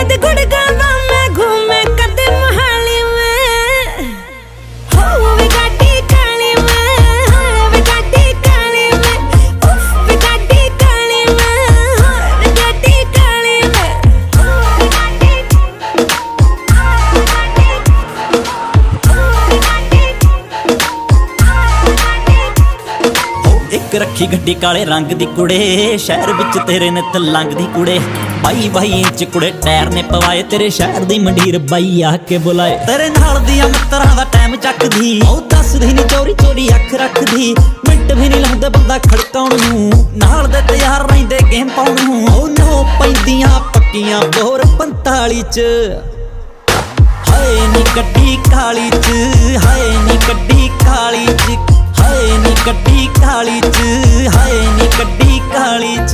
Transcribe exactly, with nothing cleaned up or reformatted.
कद गुड़गावा में घूमे कद मोहाली में, हो वे गाड़ी काली में, हो वे गाड़ी काली में, उफ वे गाड़ी काली में, हो वे गाड़ी काली में, हो वे गाड़ी, हो वे गाड़ी, हो वे गाड़ी। एक रखी गड्डी काले रंग दी कुड़े, शहर विच तेरे नित लंघदी कुड़े। बाई बाई इंच कुड़े टायर ने पवाए, तेरे शहर दी मंडीर बाई आके बुलाए। तेरे नाल दियां मित्तरां दा टाइम चकदी, ओ दसदी नी चोरी चोरी अख रखदी। मिंट भी नी लाउंदा बंदा खड़काउण नूं, नाल दे तैयार रहिंदे गेम पाउण नूं। ओ नो पैंदियां पक्कियां बोर पंताली च, हाय नी गड्डी काली च, हाय नी गड्डी काली च, हाय नी गड्डी काली च, हाय नी गड्डी काली च।